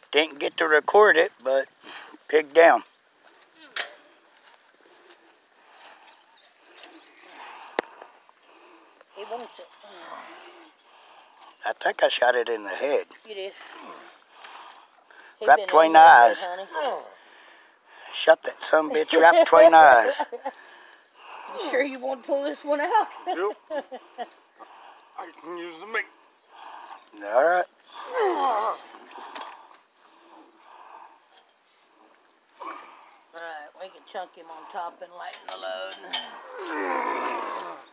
Didn't get to record it, but pig down. He wants it. I think I shot it in the head. You did. Right between the eyes. Shot that son bitch right between the eyes. You sure you want to pull this one out? Yep. I can use the meat. All right. Alright, we can chunk him on top and lighten the load.